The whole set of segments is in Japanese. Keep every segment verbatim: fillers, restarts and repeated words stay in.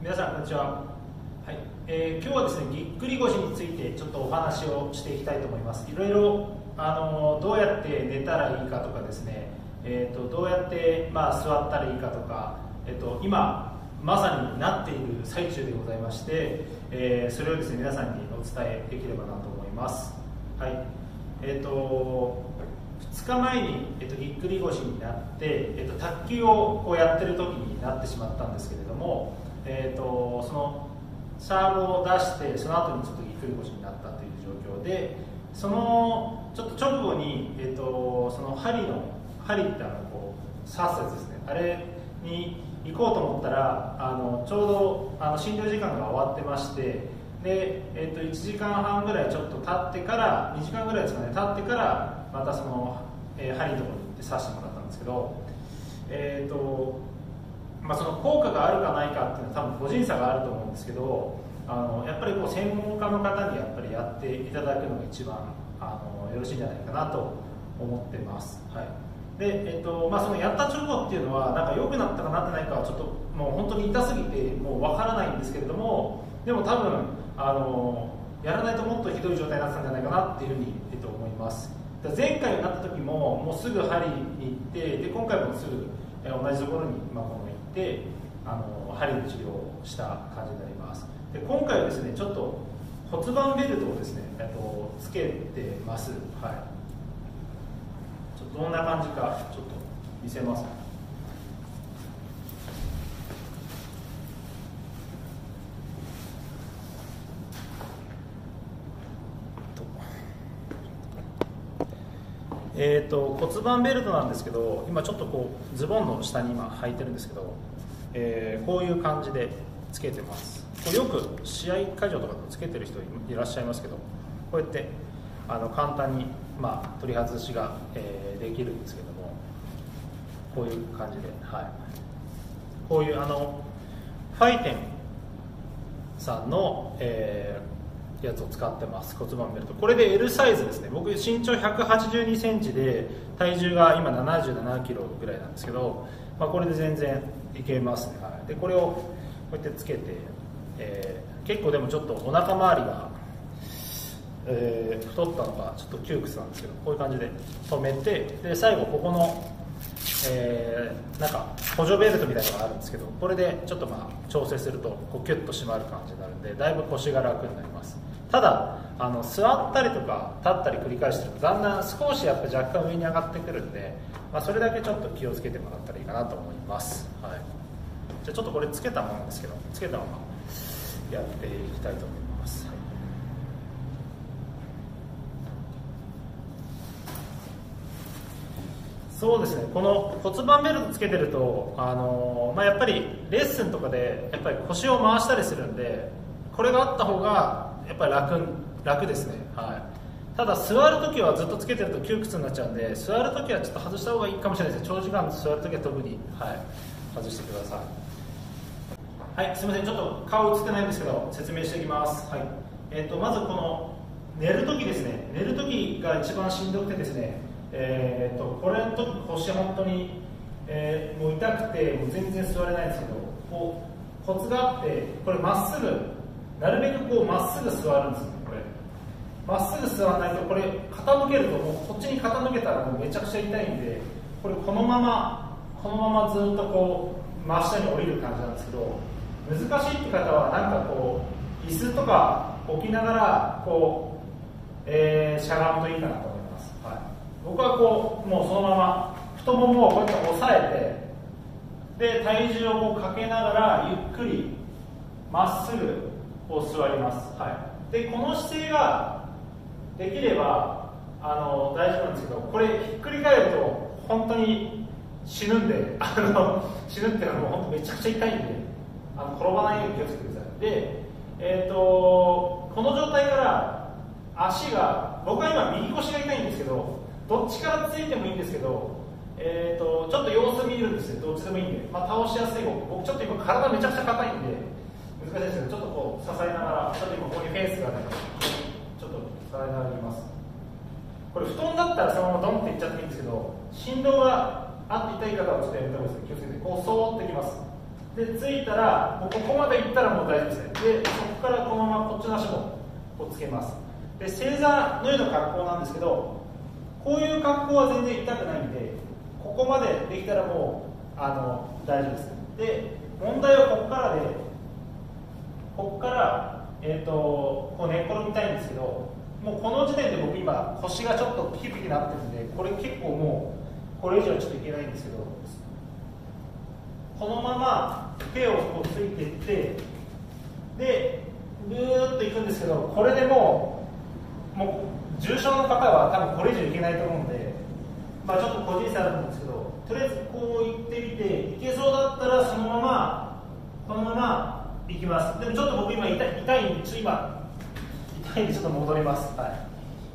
皆さんこんにちは。はい、えー、今日はですね、ぎっくり腰についてちょっとお話をしていきたいと思います。いろいろあのどうやって寝たらいいかとかですね、えー、とどうやって、まあ、座ったらいいかとか、えー、と今まさになっている最中でございまして、えー、それをですね皆さんにお伝えできればなと思います。はい、えー、とふつかまえに、えー、とぎっくり腰になって、えー、と卓球をこうやってる時になってしまったんですけれども、えー、とそのサーブを出してその後にちょっとぎっくり腰になったという状況で、そのちょっと直後に、えー、とその針の針ってあのこう刺すやつですね、あれに行こうと思ったらあのちょうどあの診療時間が終わってまして、で、えー、といちじかんはんぐらいちょっと経ってからにじかんぐらいですかね経ってからまたその、えー、針のところに行って刺してもらったんですけど、えーとまあ、その効果があるかないかっていうのは多分個人差があると思うんですけど、あのやっぱりこう専門家の方にやっぱりやっていただくのが一番あのよろしいんじゃないかなと思ってます。はい、で、えっとまあ、そのやった直後っていうのはなんか良くなったかなってないかはちょっともう本当に痛すぎてもうわからないんですけれども、でも多分あのやらないともっとひどい状態になってたんじゃないかなっていうふうに、えっと、思います。前回になった時ももうすぐ針に行って、で今回もすぐ同じところに、まあ、この行ってあの針の治療をした感じになります。で今回はですねちょっと骨盤ベルトをですね、えっと、つけてます。はい、ちょっとどんな感じかちょっと見せます。えー、と骨盤ベルトなんですけど、今ちょっとこうズボンの下に今履いてるんですけど、えー、こういう感じでつけてます。これよく試合会場とかでつけてる人いらっしゃいますけど、こうやってあの簡単に、まあ、取り外しが、えー、できるんですけども、こういう感じで、はい、こういうあのファイテンさんの、えーやつを使ってます。骨盤ベルト、これで エル サイズですね。僕身長ひゃくはちじゅうにセンチで体重が今ななじゅうななキロぐらいなんですけど、まあ、これで全然いけますね。はい、でこれをこうやってつけて、えー、結構でもちょっとお腹周りが、えー、太ったのかちょっと窮屈なんですけど、こういう感じで止めて、で最後ここの、えー、なんか補助ベルトみたいなのがあるんですけど、これでちょっとまあ調整するとこうキュッと締まる感じになるんで、だいぶ腰が楽になります。ただあの座ったりとか立ったり繰り返してるとだんだん少しやっぱ若干上に上がってくるんで、まあ、それだけちょっと気をつけてもらったらいいかなと思います。はい、じゃあちょっとこれつけたものですけど、つけたままやっていきたいと思います。はい、そうですね、この骨盤ベルトつけてると、あのーまあ、やっぱりレッスンとかでやっぱり腰を回したりするんで、これがあった方がやっぱり 楽, 楽ですね。はい、ただ座るときはずっとつけてると窮屈になっちゃうんで、座るときはちょっと外した方がいいかもしれないです。長時間座るときは特に、はい、外してください。はい、すみません、ちょっと顔映ってないんですけど説明していきます。はい、えー、とまずこの寝るときですね、寝るときが一番しんどくてですね、えー、とこれのとき腰本当に、えー、もう痛くてもう全然座れないんですけど、こうコツがあって、これまっすぐなるべくこうまっすぐ座るんですよね。これまっすぐ座らないと、これ傾けるともうこっちに傾けたらもうめちゃくちゃ痛いんで、これこのままこのままずっとこう真下に降りる感じなんですけど、難しいって方はなんかこう椅子とか置きながらこう、えー、しゃがむといいかなと思います。はい、僕はこうもうそのまま太ももをこうやって押さえて、で体重をこうかけながらゆっくりまっすぐこう座ります。はい、でこの姿勢ができればあの大丈夫なんですけど、これひっくり返ると本当に死ぬんで、あの死ぬっていうのはもう本当めちゃくちゃ痛いんで、あの転ばないように気をつけてください。で、えー、とこの状態から足が、僕は今右腰が痛いんですけど、どっちからついてもいいんですけど、えー、とちょっと様子見るんですよ。どっちでもいいんで、まあ、倒しやすい方、僕ちょっと今体めちゃくちゃ硬いんで難しいですけど、ちょっとこう支えながら、ちょっと今ここにフェースがあるのでちょっと支えながらいきます。これ布団だったらそのままドンっていっちゃっていいんですけど、振動があって痛い方はちょっとやめた方がいいです。気をつけて、こうそーってきます。 でついたらもうここまでいったらもう大丈夫ですね。でそこからこのままこっちの足もこうつけます。で正座のような格好なんですけど、こういう格好は全然痛くないんで、ここまでできたらもうあの大丈夫です。で問題はここからで、ここから、えー、とこう寝っ転びたいんですけど、もうこの時点で僕今腰がちょっとピキピキなってるんで、これ結構もうこれ以上はちょっといけないんですけど、このまま手をこうついていってでぐーっといくんですけど、これでもうもう重症の方は多分これ以上いけないと思うんで、まあ、ちょっと個人差あると思うんですけど、とりあえずこういってみて、いけそうだったらそのままこのままいきます。でもちょっと僕今痛い痛いんで、ちょっと今痛いんでちょっと戻ります、はい、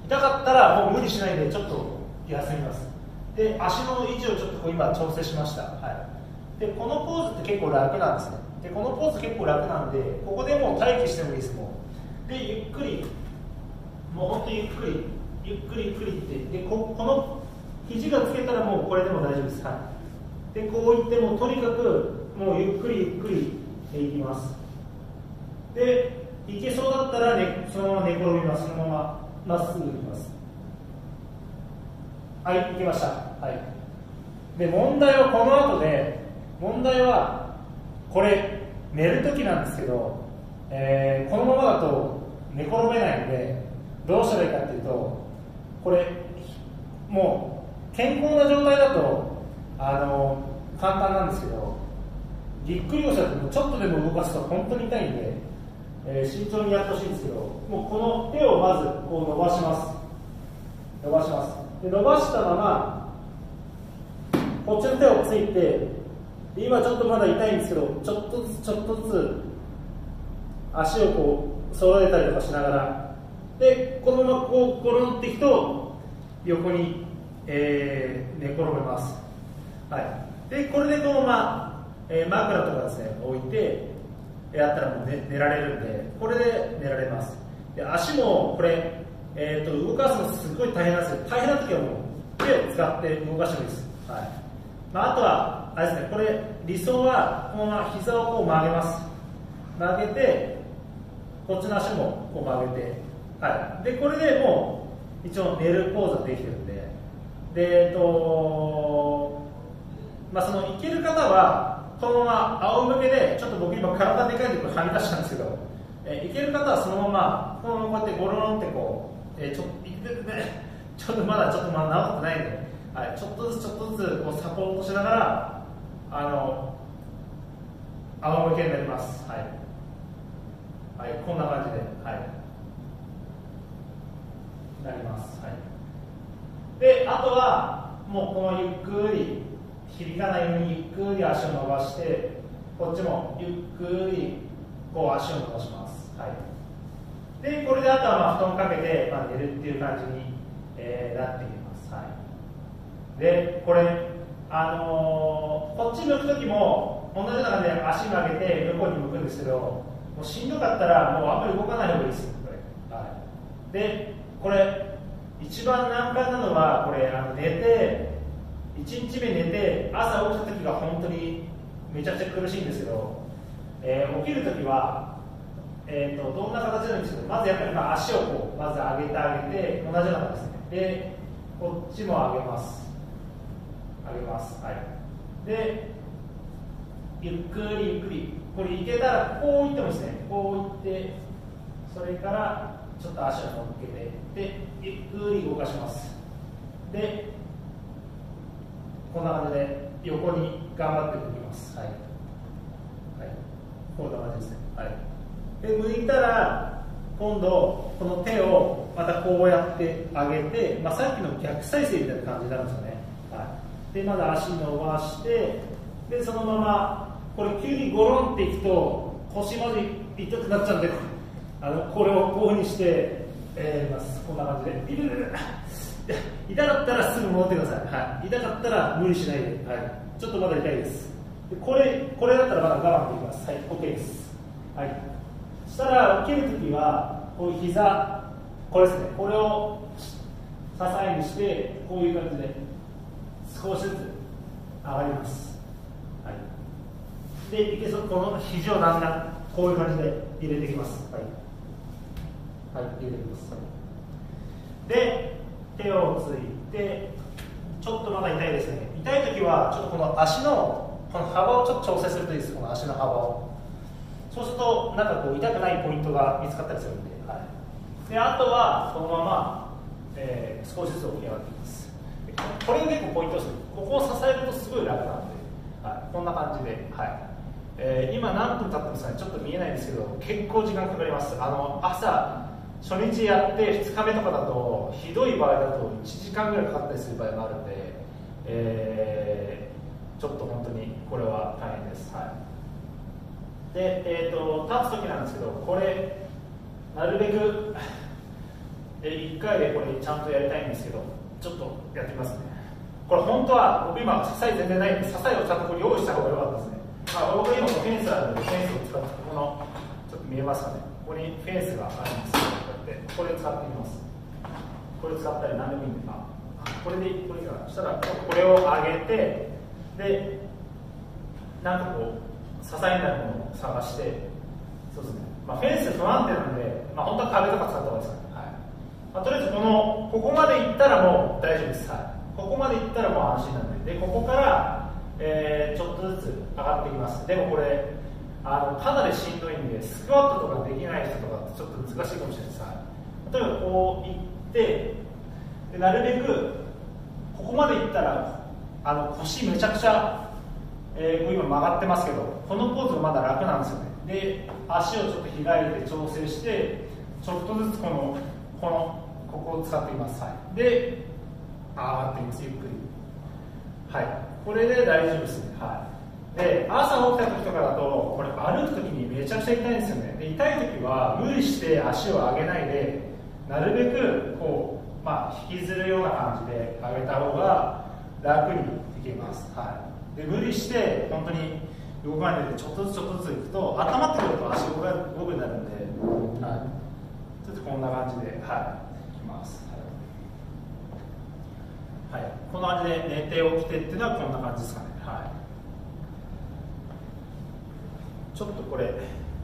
痛かったらもう無理しないでちょっと休みます。で足の位置をちょっとこう今調整しました、はい、でこのポーズって結構楽なんですね。でこのポーズ結構楽なんで、ここでもう待機してもいいです。もうでゆっくり、もう本当にゆっくりゆっくりゆっくりいって、で こ, この肘がつけたらもうこれでも大丈夫です、はい、でこういってもとにかくもうゆっくりゆっくりでいきます。でいけそうだったら、ね、そのまま寝転びます。そのまままっすぐいきます。はい、いきました、はい、で問題はこの後で、問題はこれ寝るときなんですけど、えー、このままだと寝転べないのでどうしたらいいかっていうと、これもう健康な状態だとあの簡単なんですけど、ぎっくり腰だとちょっとでも動かすと本当に痛いんで、えー、慎重にやってほしいんですけど、もうこの手をまずこう伸ばします。伸ばします。で伸ばしたままこっちの手をついて、今ちょっとまだ痛いんですけど、ちょっとずつちょっとずつ足をこう揃えたりとかしながら、でこのままこうゴロンっていくと横に、えー、寝転べます、はい、でこれでこのまま、えー、枕とかですね置いてやったらもう 寝, 寝られるんで、これで寝られます。で足もこれ、えー、と動かすのすごい大変なんですけど、大変な時はもう手を使って動かしてもいいです、はい、まあ、あとはあれですね、これ理想はこのまま膝をこう曲げます。曲げてこっちの足もこう曲げて、はい、でこれでもう一応寝るポーズができてるんで、でえっとまあそのいける方はこのまま仰向けで、ちょっと僕今体でかいんでこれはみ出したんですけど、えいける方はそのままこのままこうやってゴロロンってこう、えー、ちょっといってねちょっとまだちょっとまだ治ってないんで、はい、ちょっとずつちょっとずつこうサポートしながらあの仰向けになります。はい、はい、こんな感じで、はい、なります。はい、であとはもうこのゆっくり響かないようにゆっくり足を伸ばして、こっちもゆっくりこう足を伸ばします。はい、でこれであとはまあ布団かけて、まあ、寝るっていう感じに、えー、なっていきます。はい、でこれあのー、こっち向くときも同じような感じで足曲げて向こうに向くんですけど、もうしんどかったらもうあんまり動かない方がいいです。これ、はい、でこれ一番難関なのはこれあの寝ていちにちめ寝て朝起きたときが本当にめちゃくちゃ苦しいんですけど、えー、起きるときは、えー、とどんな形なんですけど、まずやっぱりまあ足をこうまず上げてあげて、同じような感じですね。でこっちも上げます上げます、はい、でゆっくりゆっくり、これいけたらこういってもですね、こういって、それからちょっと足を乗っけて、でゆっくり動かします。でこんな感じで横に頑張って動きます。はい、はい、こんな感じですね。はい、で向いたら今度この手をまたこうやって上げて、まあ、さっきの逆再生みたいな感じになるんですよね。はい、でまだ足伸ばして、でそのままこれ急にゴロンっていくと腰まで痛くなっちゃうんで、あのこれをこういうふうにして、えー、ます。こんな感じで痛かったらすぐ戻ってください。はい、痛かったら無理しないで、はい、ちょっとまだ痛いです。でこれこれだったらまだ我慢できます。はい、 OK です。はい、そしたら起きるときはこういう膝、これですね、これを支えにしてこういう感じで少しずつ上がります。はい、 でいけそう、この肘をだんだんこういう感じで入れていきます。はい、はい、入れていきます。で手をついて、ちょっとまだ痛いですね。痛い時はちょっとこの足のこの幅をちょっと調整するといいです。この足の幅を。そうするとなんかこう痛くないポイントが見つかったりするんで、はい、であとはこのまま、えー、少しずつ起き上がっていきます。これが結構ポイントですね。ここを支えるとすごい楽なんで、はい、こんな感じで、はい、えー、今何分経ってますかね、ちょっと見えないんですけど、結構時間かかります。あの朝初日やってふつかめとかだと、ひどい場合だといちじかんぐらいかかったりする場合もあるんで、えー、ちょっと本当にこれは大変です。はい、で、えーと、立つ時なんですけど、これなるべくいっかいでこれちゃんとやりたいんですけど、ちょっとやってみますね。これ本当は僕今支え全然ないんで、支えをちゃんとこれ用意した方が良かったですね。まあ、僕今フェンスあるので、フェンスを使って、このちょっと見えますかね、ここにフェンスがあるんですけど、これを使ってみます。これを使ったり何でもいいんで、あ、これでこれいいかな。そしたらこれを上げて、でなんかこう支えになるものを探して、そうですね、まあ、フェンス不安定なんで、まあ、本当は壁とか使った方がいいですかね。はい、まあ、とりあえずこのここまでいったらもう大丈夫です。はい、ここまでいったらもう安心なんで、でここから、えー、ちょっとずつ上がっていきます。でもこれあのかなりしんどいんで、スクワットとかできない人とかちょっと難しいかもしれないです。はい、例えばこういってで、なるべくここまでいったらあの腰めちゃくちゃ、えー、こう今曲がってますけど、このポーズがまだ楽なんですよね。で足をちょっと開いて調整して、ちょっとずつこのこのここを使っています。はい、で上がっています。ゆっくり。はい、これで大丈夫ですね。はい、で朝起きた時とかだと、これ歩く時にめちゃくちゃ痛いんですよね。で痛い時は無理して足を上げないで、なるべくこう、まあ、引きずるような感じで上げた方が楽にいけます。はい、で無理して本当に動かないでちょっとずつちょっとずついくと、温まってくると足動くになるんで、はい、ちょっとこんな感じで、はい、いきます。はい、こんな感じで寝て起きてっていうのはこんな感じですかね。はい、ちょっとこれ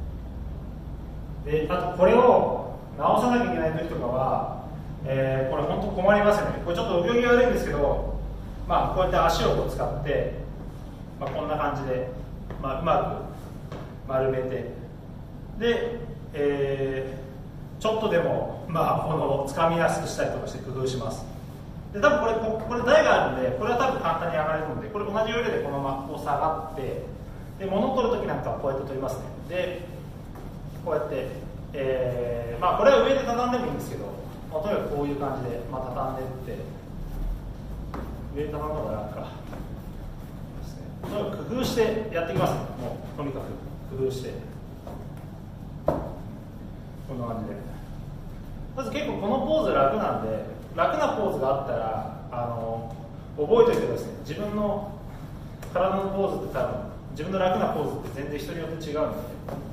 で、あとこれを直さなきゃいけない時とかは、えー、これ本当困りますよね。これちょっと泳ぎ悪いんですけど、まあ、こうやって足をこう使って、まあ、こんな感じで、まあ、うまく丸めて、で、えー、ちょっとでも、まあ、この掴みやすくしたりとかして工夫します。で多分これここれ台があるんで、これは多分簡単に上がれるので、これ同じ要領でこのままこう下がって、で物を取るときなんかはこうやって取りますね。でこうやって、えーまあ、これは上で畳んでもいいんですけど、まあ、とにかくこういう感じで、まあ、畳んでいって、上で畳むのが楽かですね。とにかく工夫してやっていきますね。もうとにかく工夫して、こんな感じで。まず結構このポーズ楽なんで、楽なポーズがあったらあの覚えておいてください。自分の体のポーズって多分自分の楽なポーズって全然人によって違うので、はい、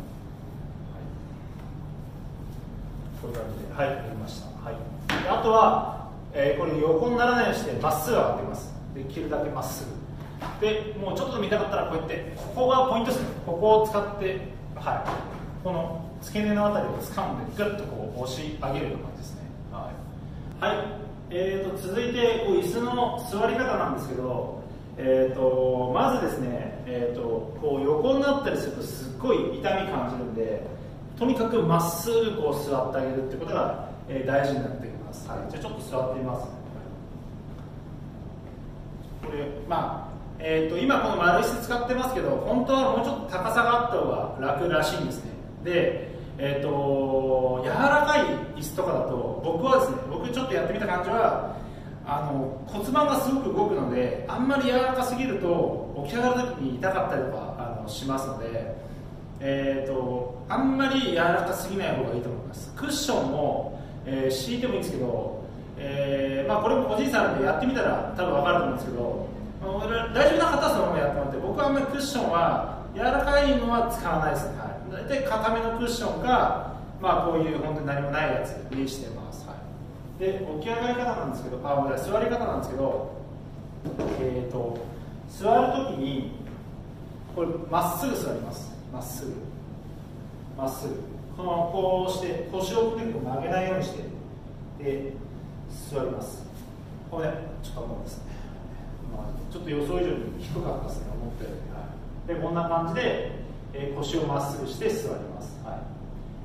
こういう感じで、はい、できました。はい、であとは、えー、これ横にならないようにしてまっすぐ上がっていきます。できるだけまっすぐで、もうちょっと見たかったらこうやってここがポイントですね。ここを使って、はい、この付け根のあたりを掴んでグッとこう押し上げるような感じですね。はい、えー、と続いてこう椅子の座り方なんですけど、えー、とまずですね、えー、とこう横になったりするとすっごい痛み感じるんで、とにかくまっすぐこう座ってあげるってことが、えー、大事になってきます。はい、じゃあちょっと座ってみます。これまあえー、と今この丸椅子使ってますけど、本当はもうちょっと高さがあった方が楽らしいんですね。でえー、と柔らかい椅子とかだと、僕はですね、僕ちょっとやってみた感じは、あの骨盤がすごく動くので、あんまり柔らかすぎると起き上がるときに痛かったりとかあのしますので、えー、とあんまり柔らかすぎない方がいいと思います。クッションも、えー、敷いてもいいんですけど、えーまあ、これも個人差あるんでやってみたら多分分かると思うんですけど、大丈夫な方はそのままやってもらって、僕はあんまりクッションは柔らかいのは使わないですね。はい、大体固めのクッションか、まあ、こういう本当に何もないやつにしてます。はい、で起き上がり方なんですけど、あごめんなさい、座り方なんですけど、えー、と座るときにここれまっすぐ座ります。まっすぐまっすぐこのこうして腰を結構曲げないようにしてで座ります。これねちょっと思うんですね、まあ、ちょっと予想以上に低かったですね、思ったより、はい、でこんな感じで、えー、腰をまっすぐして座ります、はい、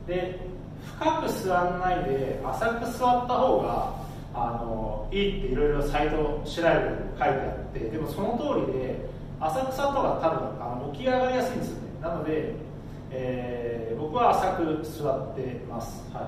で深く座らないで浅く座った方があのいいっていろいろサイト調べて書いてあって、でもその通りで浅く座った方が多分あの起き上がりやすいんですよね。なので、えー、僕は浅く座ってます、はい、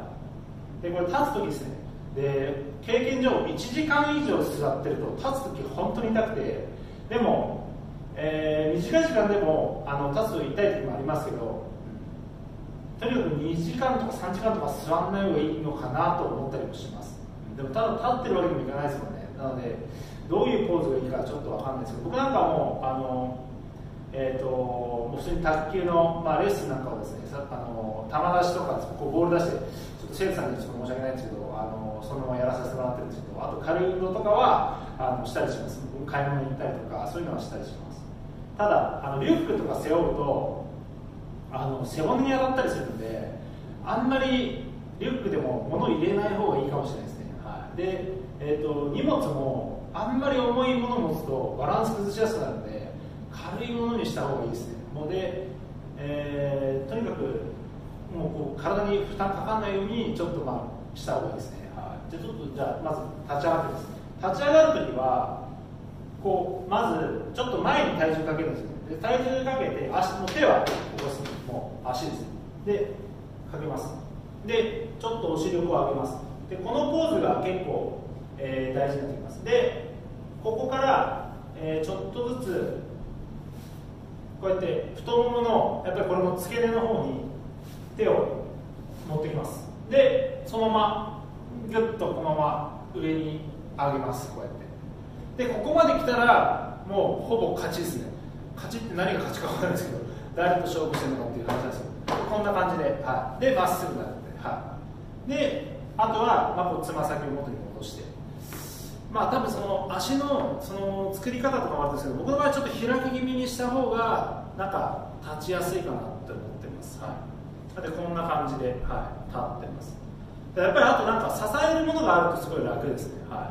でこれ立つ時ですね、で経験上いちじかん以上座ってると立つ時本当に痛くて、でも、えー、短い時間でもあの立つと痛い時もありますけど、とにかくにじかんとかさんじかんとか座らない方がいいのかなと思ったりもします。でもただ立ってるわけにもいかないですもんね。なのでどういうポーズがいいかちょっと分かんないですけど、僕なんかもあの、えー、ともう普通に卓球の、まあ、レッスンなんかをですね、さあの球出しとかこうボール出してちょっと生徒さんにちょっと申し訳ないんですけど、あのそのままやらさせてもらってるんですけど、あと軽い運動とかはあのしたりします。買い物に行ったりとかそういうのはしたりします。ただあのリュックとか背負うとあの背骨に当たったりするので、あんまりリュックでも物を入れない方がいいかもしれないですね、はい、で、えー、と荷物もあんまり重いものを持つとバランス崩しやすくなるので軽いものにした方がいいですね。ので、えー、とにかくもうこう体に負担かかんないようにちょっとまあした方がいいですね、はい、じゃあちょっとじゃあまず立ち上がってですね、立ち上がるときはこうまずちょっと前に体重かけるんですよ。で体重かけて足の手は起こす、もう足ですね、でかけます。でちょっとお尻をこう上げます。でこのポーズが結構、えー、大事になってきます。でここから、えー、ちょっとずつこうやって太もものやっぱりこれも付け根の方に手を持ってきます。でそのままギュッとこのまま上に上げます。こうやってでここまで来たらもうほぼ勝ちですね。勝ちって何が勝ちか分からないですけど、誰と勝負してるのかっていう話なんですよ。こんな感じで、はい、でまっすぐになって、はい、であとは、まあ、こうつま先を元に戻して、まあ多分その足のその作り方とかもあるんですけど、僕の場合はちょっと開き気味にした方がなんか立ちやすいかなって思ってます、はい、でこんな感じで、はい、立ってます。でやっぱりあとなんか支えるものがあるとすごい楽ですね、はい、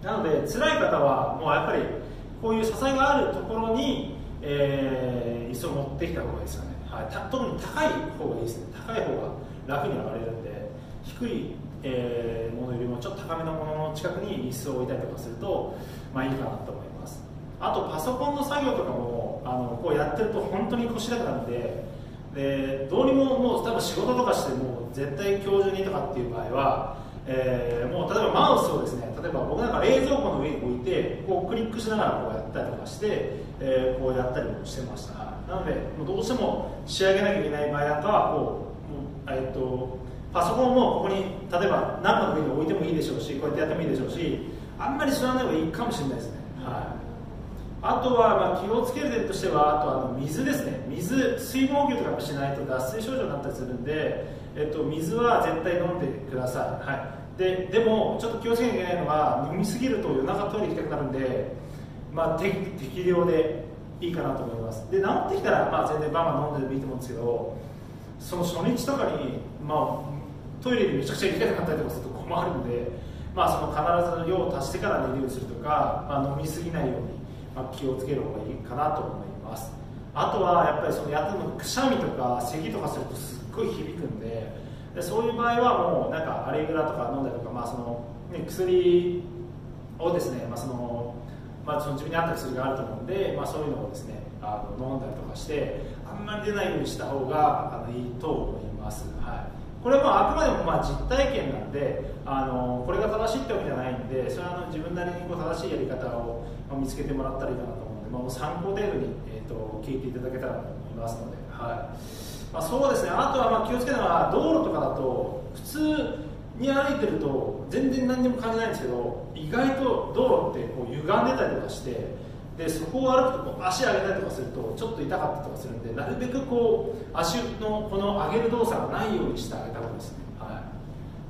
なので辛い方はもうやっぱりこういう支えがあるところに、えー、椅子を持ってきた方がいいですよね、はい、特に高い方がいいですね。高い方が楽に上がれるんで、低い、えー、ものよりもちょっと高めのものの近くに椅子を置いたりとかすると、まあ、いいかなと思います。あとパソコンの作業とかもあのこうやってると本当に腰痛くなるんで、でどうにももう多分仕事とかしてもう絶対今日中にとかっていう場合は、えー、もう例えばマウスをですね、例えば僕なんか冷蔵庫の上に置いてこうクリックしながらこうやったりとかして、えー、こうやったりもしてました。なのでもうどうしても仕上げなきゃいけない場合なんかはこう、もうえー、とパソコンもここに例えば何かの上に置いてもいいでしょうし、こうやってやってもいいでしょうし、あんまり知らない方がいいかもしれないですね、はい、あとはまあ気をつける点としては、あとあの水ですね。水、水分補給とかしないと脱水症状になったりするんで、えっと、水は絶対飲んでください、はい、で, でもちょっと気をつけなきゃいけないのが、飲みすぎると夜中トイレ行きたくなるんで、まあ、適, 適量でいいかなと思います。で治ってきたら、まあ、全然バンバン飲んでもいいと思うんですけど、その初日とかに、まあ、トイレにめちゃくちゃ行きたくなったりとかすると困るんで、まあ、その必ず量を足してから寝るようにするとか、まあ、飲みすぎないように、まあ、気をつける方がいいかなと思います。あとはやっぱりそのやってるのくしゃみとか咳とかするとすっごい響くんで、でそういう場合はもうなんかアレグラとか飲んだりとか、まあそのね、薬をですね、まあそのまあ、その自分に合った薬があると思うんで、まあ、そういうのをですねあの飲んだりとかしてあんまり出ないようにした方があのいいと思います、はい、これはあくまでもまあ実体験なんで、あのこれが正しいってわけじゃないんで、それはあの自分なりにこう正しいやり方を見つけてもらったらいいかなと思うので、まあ、もう参考程度に、えー、と聞いていただけたらと思いますので、はいまあ、そうですね。あとはまあ気をつけるのは、道路とかだと普通に歩いてると全然何にも感じないんですけど、意外と道路ってこう歪んでたりとかして、でそこを歩くとこう足上げたりとかするとちょっと痛かったりとかするんで、なるべくこう足のこの上げる動作がないようにしてあげた方がいいですね、はい、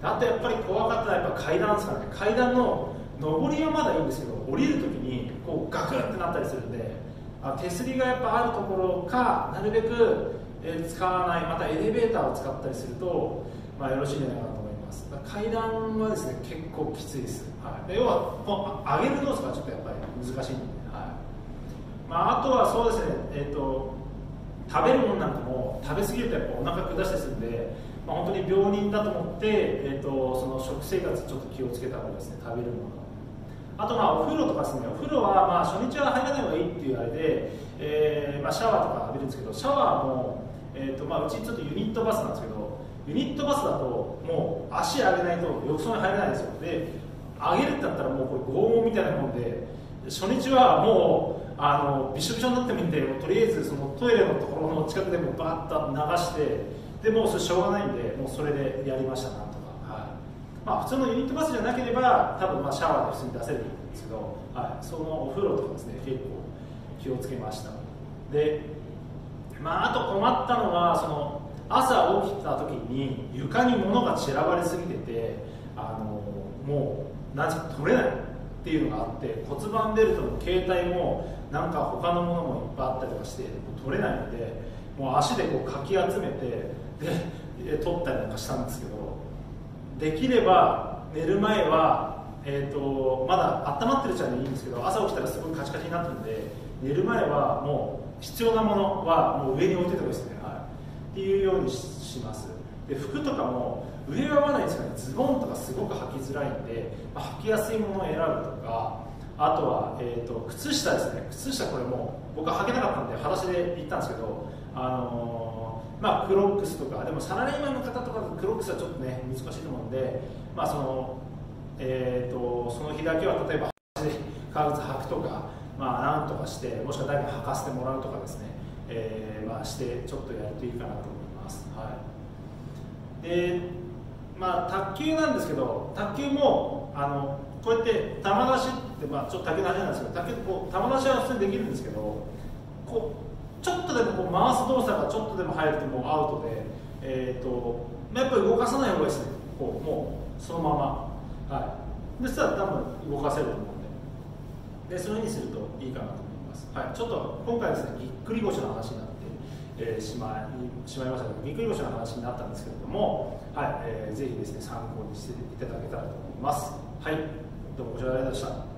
あとやっぱり怖かったのはやっぱ階段ですからね。階段の上りはまだいいんですけど、降りるときにこうガクンってなったりするんで、 あ手すりがやっぱあるところかなるべく、えー、使わない、またエレベーターを使ったりすると、まあ、よろしいんじゃないかなと思います。階段はですね結構きついです、はい、で要はこう上げる動作がちょっとやっぱり難しいんで、はいまあ、あとはそうですね、えーと、食べるものなんかも食べ過ぎるとやっぱお腹下したりするんで、まあ、本当に病人だと思って、えーと、その食生活ちょっと気をつけた方がいいですね、食べるもの。あとまあお風呂とかですね、お風呂はまあ初日は入らない方がいいっていうあれで、えーまあ、シャワーとか浴びるんですけど、シャワーも、えーとまあ、うちちょっとユニットバスなんですけど、ユニットバスだともう足上げないと浴槽に入れないんですよ。で上げるってなったらもうこれ拷問みたいなもんで、初日はもうあのびしょびしょになってもいいんで、とりあえずそのトイレのところの近くでもバーッと流して、でもうそれしょうがないんで、もうそれでやりましたなんとか、はいまあ、普通のユニットバスじゃなければ多分まあシャワーで普通に出せるんですけど、はい、そのお風呂とかですね結構気をつけました。で、まあ、あと困ったのはその朝起きた時に床に物が散らばりすぎてて、あのもう何時か取れないっていうのがあって、骨盤ベルトの携帯もなんか他のものもいっぱいあったりとかして取れないので、もう足でこうかき集めてで取ったりなんかしたんですけど、できれば寝る前は、えー、とまだ温まってるうちはいいんですけど、朝起きたらすごいカチカチになってるんで、寝る前はもう必要なものはもう上に置いておいた方がいいですね、はい、っていうように し, しますで服とかも上は合わないんですよね。ズボンとかすごく履きづらいんで、まあ、履きやすいものを選ぶとか、あとは、えー、と靴下ですね。靴下これも僕は履けなかったんで裸足で行ったんですけど、あのーまあ、クロックスとかでもサラリーマンの方とかクロックスはちょっとね難しいと思うんで、まあそのえー、とその日だけは例えば足で革靴履くとか、まあ、なんとかして、もしくは誰か履かせてもらうとかですね、えーまあ、してちょっとやるといいかなと思います。はい、でまあ、卓球なんですけど、卓球もあのこうやって球出しって、まあ、ちょっと卓球の話なんですけど、卓球こう球出しは普通にできるんですけど、こうちょっとでもこう回す動作がちょっとでも入るともうアウトで、えーとまあ、やっぱり動かさない方がいいですね。こうもうそのまま、はい、でそしたら多分動かせると思うんで、でそういうふうにするといいかなと思います。はい、ちょっと今回ですねぎっくり腰の話になってえー、しまい、しまいましたけど、ぎっくり腰の話になったんですけれども、はいえー、ぜひですね参考にしていただけたらと思います。はい、どうもご視聴ありがとうございました。